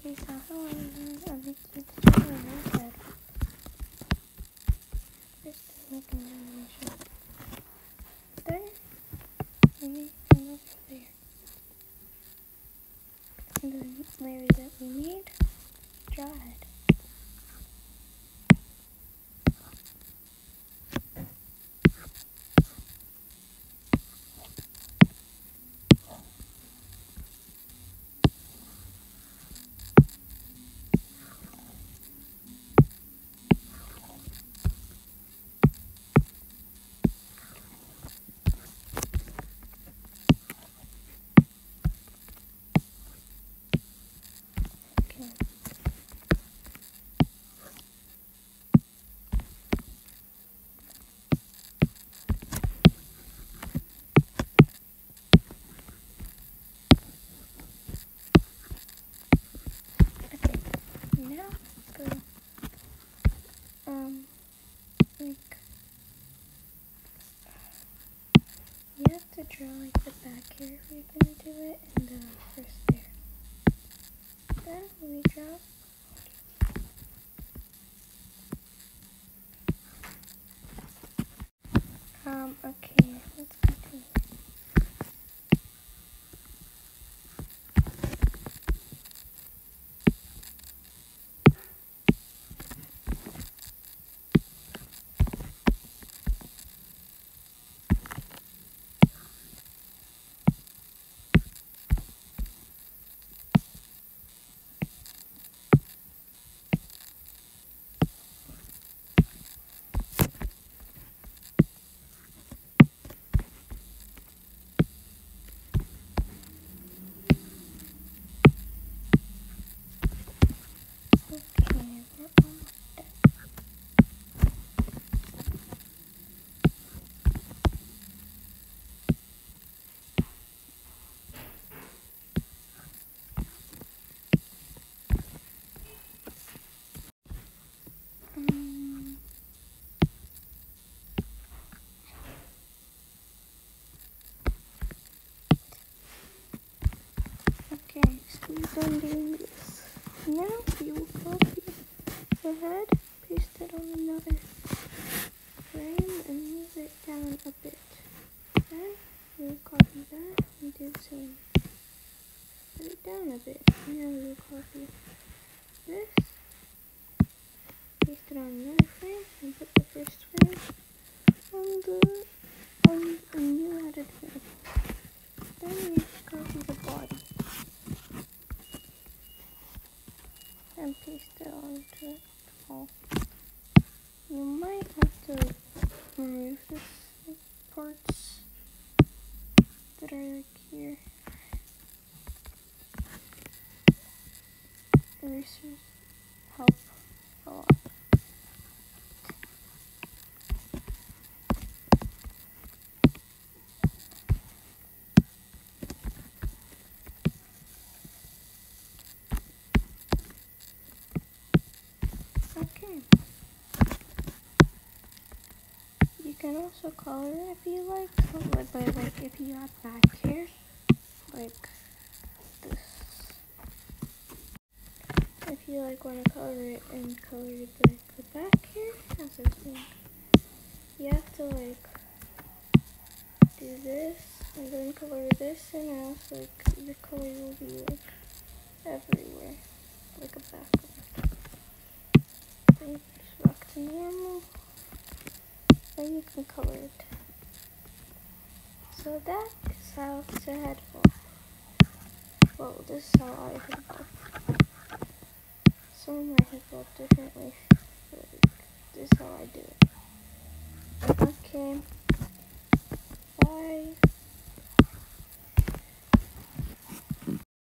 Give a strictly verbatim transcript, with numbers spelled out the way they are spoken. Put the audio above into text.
Okay, so however, I'll make you the color of my head. Just to make an animation. There. And then over there. And the layer that we made, dried. Now, go, um, like, you have to draw, like, the back here if you're gonna do it, and the first there. Then we draw, um, okay, let's continue. Okay, so we're done doing this. Now we will copy the head, paste it on another frame, and move it down a bit. Then we will copy that and do the same. Put it down a bit. Now we will copy this, paste it on another frame, and put the first frame on the on a new added frame. Then we copy the body and paste it onto it all. You might have to like, remove this like, parts that are like here. Erasers help a lot. Okay. You can also color it if you like, but, but like if you have back hair, like this. If you like want to color it and color the, the back hair, as I was saying, you have to like do this and then color this, and else like the color will be like everywhere, like a background. Then you just back to normal. Then you can color it. So that is how to head bob. Well, this is how I head bob. Some might head bob differently, but this is how I do it. Okay. Bye.